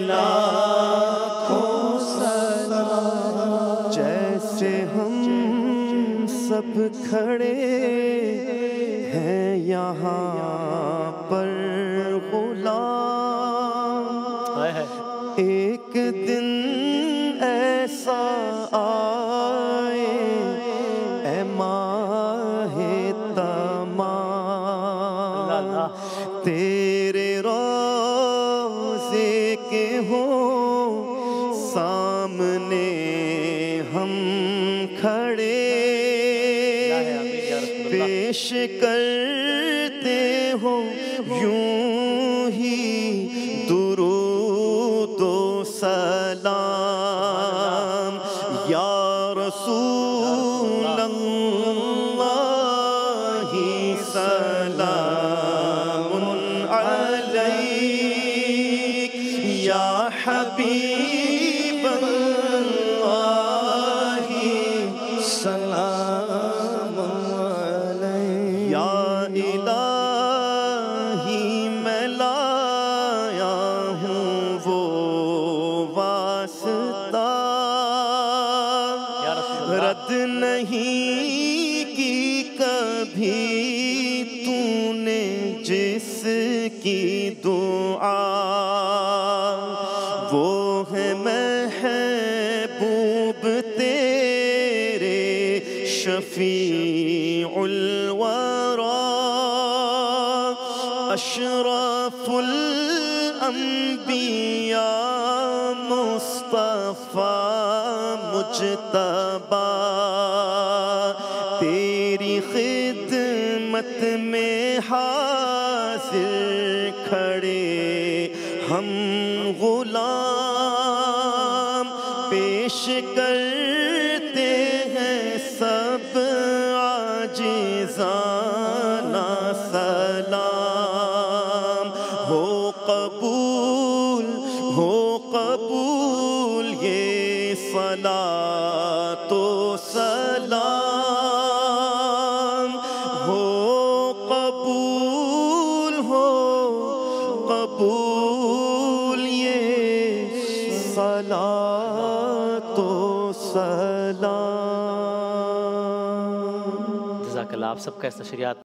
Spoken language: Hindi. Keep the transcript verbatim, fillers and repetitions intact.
लाखों सलाम। जैसे हम सब खड़े हैं यहाँ पर गुलाम, एक दिन ऐसा आए ऐ माहे तमाम, तेरे रोज़े के हो सामने हम खड़े, पेश करते हो यूं ही दुरूद व सलाम। या रसूल अल्लाही सलामुन अलैक, या हबीब अल्लाही सलाम अलैक। या इलाही मैं लाया हूँ वो वास्ता, रद्द नहीं की कभी तूने जिसकी दुआ, वो है महबूब तेरे शफीउल वरा, अशरफुल अंबिया मुस्तफा मुज्तबा, तेरी खिदमत में हाजिर खड़े हम गुलाम, पेश करते हैं सब आजिज़ाना सलाम। हो कबूल हो कबूल ये सलातो सलाम, हो कबूल हो कबूल ये सलातो सलाम। जज़ाकल्लाह। आप सबका इस्तेशरियात